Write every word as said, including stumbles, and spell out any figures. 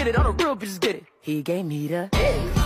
it, all the real bitches get it. He gave me the